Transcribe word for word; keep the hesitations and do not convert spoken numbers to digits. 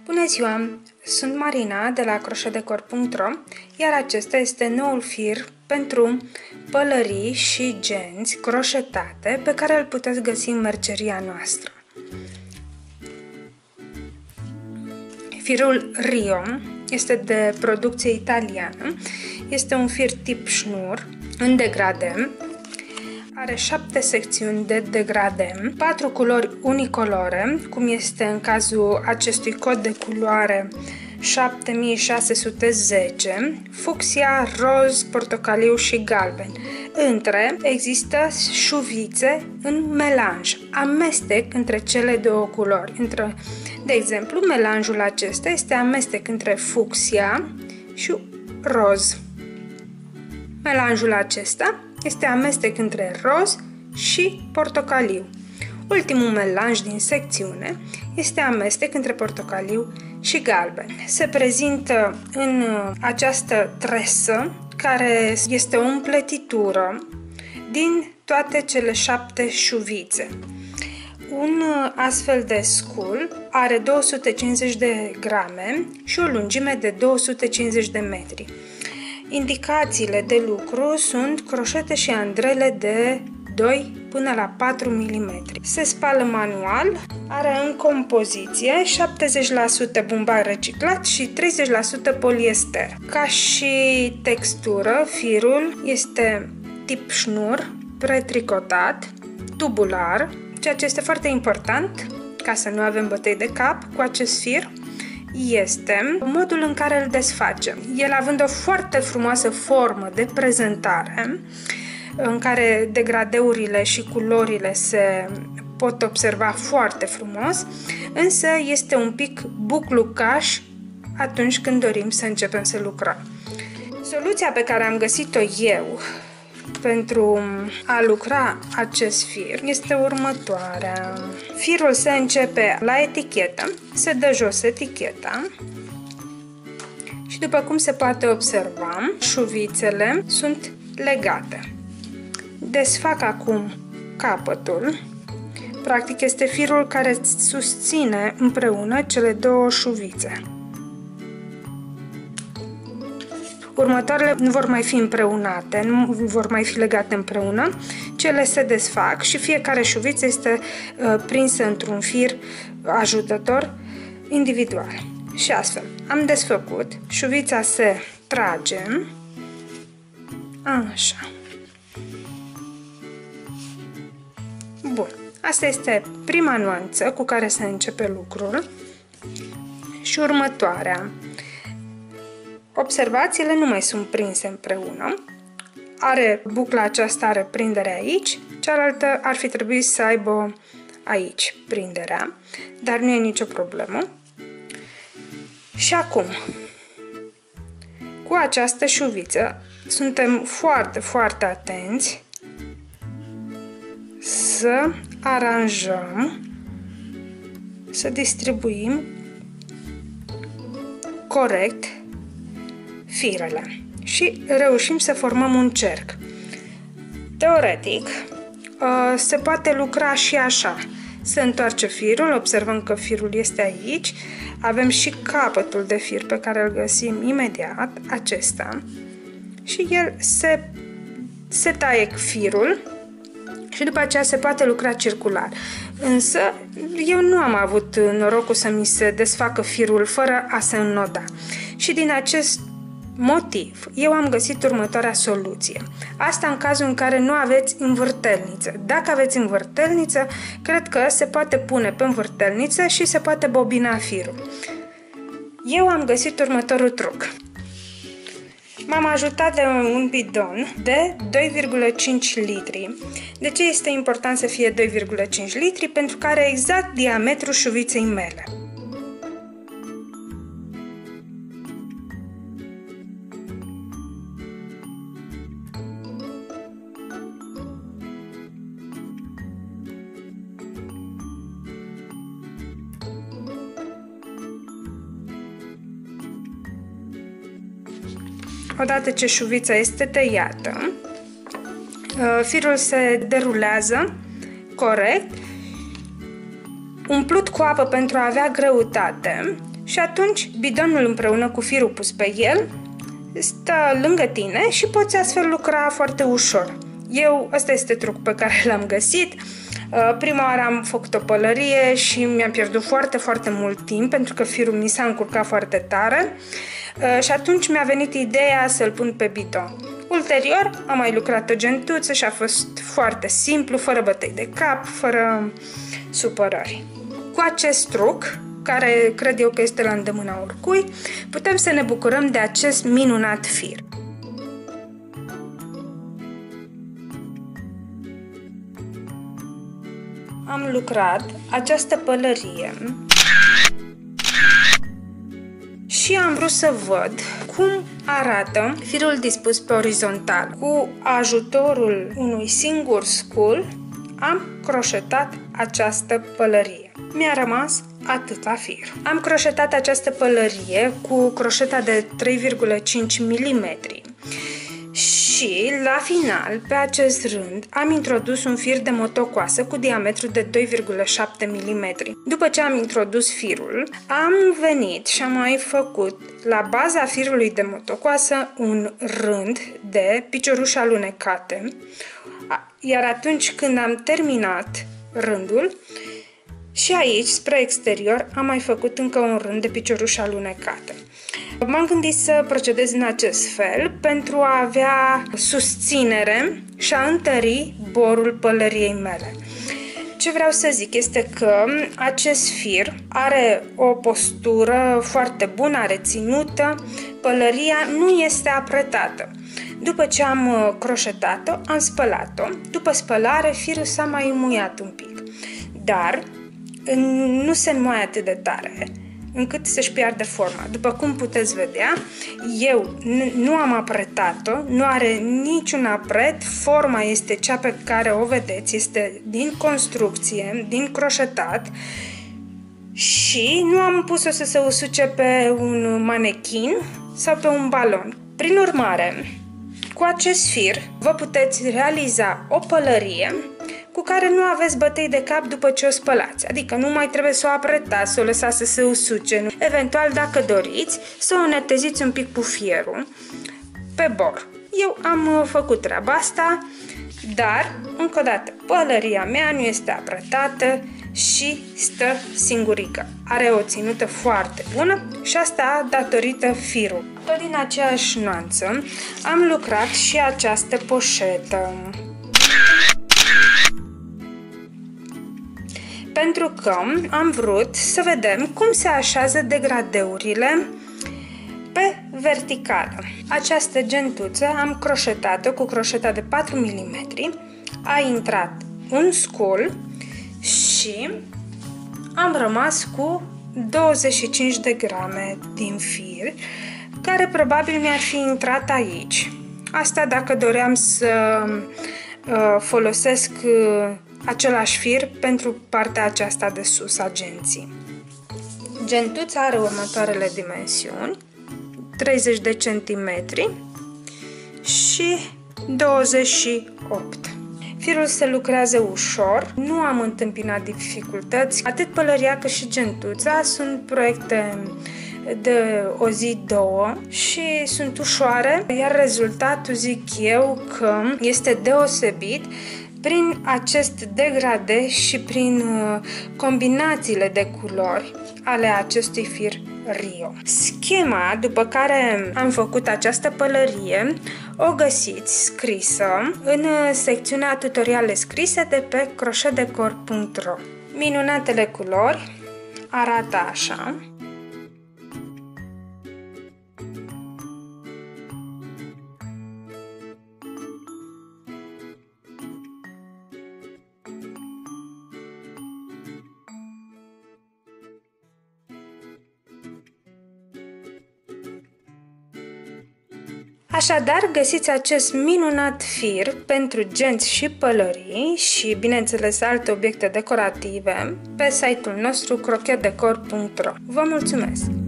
Bună ziua! Sunt Marina de la croșetdecor punct ro, iar acesta este noul fir pentru pălării și genți croșetate pe care îl puteți găsi în merceria noastră. Firul Rio este de producție italiană, este un fir tip șnur în degrade. Are șapte secțiuni de degrade, patru culori unicolore, cum este în cazul acestui cod de culoare șapte mii șase sute zece, fucsia, roz, portocaliu și galben. Între există șuvițe în melanj, amestec între cele două culori. Între, de exemplu, melanjul acesta este amestec între fucsia și roz. Melanjul acesta este amestec între roz și portocaliu. Ultimul melanj din secțiune este amestec între portocaliu și galben. Se prezintă în această tresă, care este o împletitură din toate cele șapte șuvițe. Un astfel de scul are două sute cincizeci de grame și o lungime de două sute cincizeci de metri. Indicațiile de lucru sunt croșete și andrele de doi până la patru milimetri. Se spală manual, are în compoziție șaptezeci la sută bumbac reciclat și treizeci la sută poliester. Ca și textură, firul este tip șnur, pretricotat, tubular, ceea ce este foarte important ca să nu avem bătăi de cap cu acest fir. Este modul în care îl desfacem. El având o foarte frumoasă formă de prezentare, în care degradeurile și culorile se pot observa foarte frumos, însă este un pic buclucaș atunci când dorim să începem să lucrăm. Soluția pe care am găsit-o eu pentru a lucra acest fir este următoarea. Firul se începe la etichetă, se dă jos eticheta și, după cum se poate observa, șuvițele sunt legate. Desfac acum capătul. Practic este firul care susține împreună cele două șuvițe. Următoarele nu vor mai fi împreunate, nu vor mai fi legate împreună, cele se desfac și fiecare șuviță este uh, prinsă într-un fir ajutător individual. Și astfel, am desfăcut, șuvița se trage, așa. Bun, asta este prima nuanță cu care se începe lucrul și următoarea. Observațiile nu mai sunt prinse împreună. Are bucla aceasta, are prindere aici, cealaltă ar fi trebuit să aibă aici prinderea, dar nu e nicio problemă. Și acum, cu această șuviță, suntem foarte, foarte atenți să aranjăm, să distribuim corect firele și reușim să formăm un cerc. Teoretic, se poate lucra și așa. Se întoarce firul, observăm că firul este aici, avem și capătul de fir pe care îl găsim imediat, acesta, și el se, se taie firul și după aceea se poate lucra circular. Însă eu nu am avut norocul să mi se desfacă firul fără a se înnoda. Și din acest motiv, eu am găsit următoarea soluție. Asta în cazul în care nu aveți învârtelniță. Dacă aveți învârtelniță, cred că se poate pune pe învârtelniță și se poate bobina firul. Eu am găsit următorul truc. M-am ajutat de un bidon de doi virgulă cinci litri. De ce este important să fie doi virgulă cinci litri? Pentru că are exact diametrul șuviței mele. Odată ce șuvița este tăiată, firul se derulează corect, umplut cu apă pentru a avea greutate și atunci bidonul împreună cu firul pus pe el stă lângă tine și poți astfel lucra foarte ușor. Eu, ăsta este trucul pe care l-am găsit. Prima oară am făcut o pălărie și mi-am pierdut foarte, foarte mult timp pentru că firul mi s-a încurcat foarte tare și atunci mi-a venit ideea să-l pun pe bidon. Ulterior am mai lucrat o gentuță și a fost foarte simplu, fără bătăi de cap, fără supărări. Cu acest truc, care cred eu că este la îndemâna oricui, putem să ne bucurăm de acest minunat fir. Am lucrat această pălărie și am vrut să văd cum arată firul dispus pe orizontal. Cu ajutorul unui singur scul am croșetat această pălărie. Mi-a rămas atâta fir. Am croșetat această pălărie cu croșeta de trei virgulă cinci milimetri. Și, la final, pe acest rând, am introdus un fir de motocoasă cu diametru de doi virgulă șapte milimetri. După ce am introdus firul, am venit și am mai făcut, la baza firului de motocoasă, un rând de picioruși alunecate. Iar atunci când am terminat rândul, și aici, spre exterior, am mai făcut încă un rând de picioruși alunecate. M-am gândit să procedez în acest fel pentru a avea susținere și a întări borul pălăriei mele. Ce vreau să zic este că acest fir are o postură foarte bună, are ținută, pălăria nu este apretată. După ce am croșetat-o, am spălat-o. După spălare, firul s-a mai înmuiat un pic, dar nu se înmoaie atât de tare încât să-și piardă forma. După cum puteți vedea, eu nu am apretat-o, nu are niciun apret, forma este cea pe care o vedeți, este din construcție, din croșetat și nu am pus-o să se usuce pe un manechin sau pe un balon. Prin urmare, cu acest fir vă puteți realiza o pălărie cu care nu aveți bătăi de cap după ce o spălați, adică nu mai trebuie să o apretați, să o lăsați să se usuce. Eventual, dacă doriți, să o neteziți un pic cu fierul pe bor. Eu am făcut treaba asta, dar, încă o dată, pălăria mea nu este apretată și stă singurică. Are o ținută foarte bună și asta datorită firului. Tot din aceeași nuanță am lucrat și această poșetă. Pentru că am vrut să vedem cum se așează degradeurile pe verticală. Această gentuță am croșetat-o cu croșeta de patru milimetri, a intrat un scul și am rămas cu douăzeci și cinci de grame din fir, care probabil mi-ar fi intrat aici. Asta dacă doream să uh, folosesc uh, același fir pentru partea aceasta de sus a genții. Gentuța are următoarele dimensiuni: treizeci de centimetri și douăzeci și opt. Firul se lucrează ușor, nu am întâmpinat dificultăți. Atât pălăria cât și gentuța sunt proiecte de o zi, două și sunt ușoare, iar rezultatul zic eu că este deosebit prin acest degrade și prin combinațiile de culori ale acestui fir Rio. Schema după care am făcut această pălărie o găsiți scrisă în secțiunea tutoriale scrise de pe crochetdecor punct ro. Minunatele culori arată așa. Așadar, găsiți acest minunat fir pentru genți și pălării și, bineînțeles, alte obiecte decorative pe site-ul nostru crochetdecor punct ro. Vă mulțumesc!